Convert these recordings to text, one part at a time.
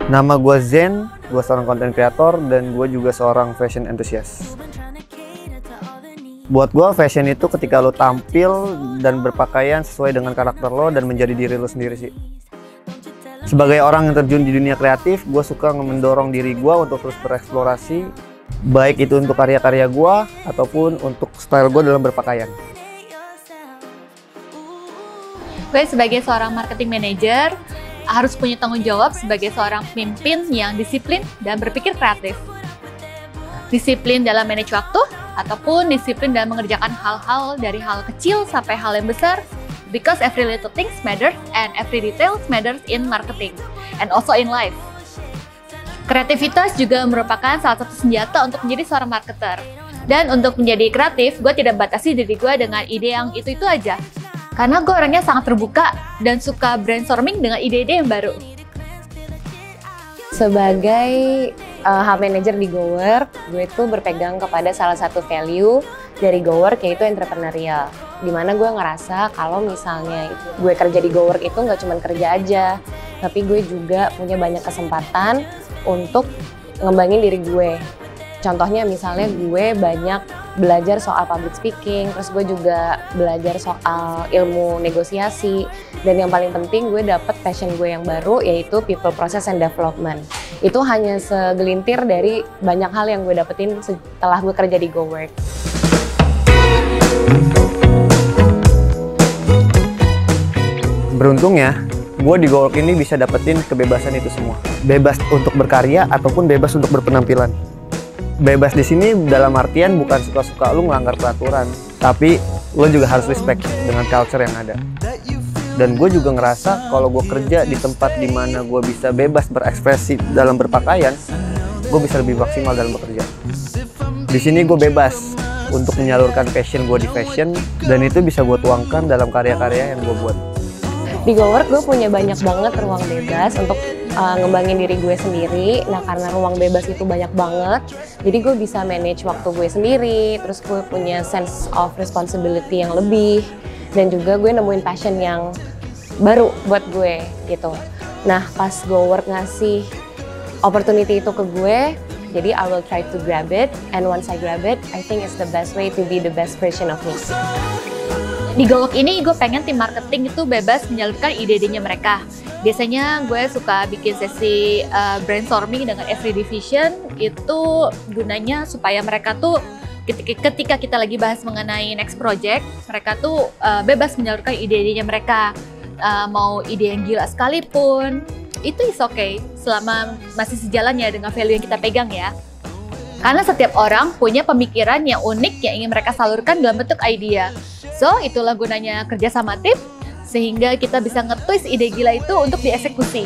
Nama gue Zen, gue seorang content creator dan gue juga seorang fashion enthusiast. Buat gue fashion itu ketika lo tampil dan berpakaian sesuai dengan karakter lo dan menjadi diri lo sendiri sih. Sebagai orang yang terjun di dunia kreatif, gue suka mendorong diri gue untuk terus bereksplorasi, baik itu untuk karya-karya gue ataupun untuk style gue dalam berpakaian. Gue sebagai seorang marketing manager harus punya tanggung jawab sebagai seorang pemimpin yang disiplin dan berpikir kreatif. Disiplin dalam manage waktu, ataupun disiplin dalam mengerjakan hal-hal dari hal kecil sampai hal yang besar, because every little things matters and every detail matters in marketing and also in life. Kreativitas juga merupakan salah satu senjata untuk menjadi seorang marketer. Dan untuk menjadi kreatif, gue tidak batasi diri gue dengan ide yang itu-itu aja. Karena gue orangnya sangat terbuka dan suka brainstorming dengan ide-ide yang baru. Sebagai hub manager di GoWork, gue itu berpegang kepada salah satu value dari GoWork, yaitu entrepreneurial. Dimana gue ngerasa kalau misalnya gue kerja di GoWork itu nggak cuma kerja aja, tapi gue juga punya banyak kesempatan untuk ngembangin diri gue. Contohnya misalnya gue banyak belajar soal public speaking, terus gue juga belajar soal ilmu negosiasi, dan yang paling penting gue dapet passion gue yang baru, yaitu people process and development. Itu hanya segelintir dari banyak hal yang gue dapetin setelah gue kerja di GoWork. Beruntungnya, gue di GoWork ini bisa dapetin kebebasan itu semua. Bebas untuk berkarya ataupun bebas untuk berpenampilan. Bebas di sini dalam artian bukan suka-suka lu melanggar peraturan, tapi lo juga harus respect dengan culture yang ada. Dan gue juga ngerasa kalau gue kerja di tempat dimana gue bisa bebas berekspresi dalam berpakaian, gue bisa lebih maksimal dalam bekerja. Di sini gue bebas untuk menyalurkan passion gue di fashion, dan itu bisa gue tuangkan dalam karya-karya yang gue buat. Di GoWork gue punya banyak banget ruang bebas untuk ngembangin diri gue sendiri. Nah, karena ruang bebas itu banyak banget, jadi gue bisa manage waktu gue sendiri, terus gue punya sense of responsibility yang lebih, dan juga gue nemuin passion yang baru buat gue gitu. Nah, pas GoWork ngasih opportunity itu ke gue, jadi I will try to grab it, and once I grab it, I think it's the best way to be the best version of me. Di GoWork ini gue pengen tim marketing itu bebas menyalurkan ide-idenya mereka. Biasanya gue suka bikin sesi brainstorming dengan every division, itu gunanya supaya mereka tuh ketika kita lagi bahas mengenai next project, mereka tuh bebas menyalurkan ide-idenya mereka. Mau ide yang gila sekalipun, itu is okay selama masih sejalan ya dengan value yang kita pegang ya. Karena setiap orang punya pemikiran yang unik yang ingin mereka salurkan dalam bentuk idea. So, itulah gunanya kerja sama tim, sehingga kita bisa nge-twist ide gila itu untuk dieksekusi.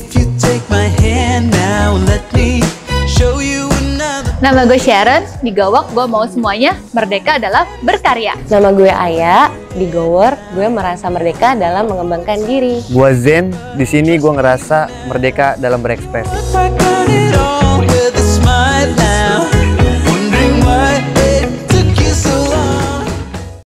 Nama gue Sharon, di GoWork gue mau semuanya merdeka dalam berkarya. Nama gue Aya, di GoWork gue merasa merdeka dalam mengembangkan diri. Gue Zen, di sini gue ngerasa merdeka dalam berekspresi.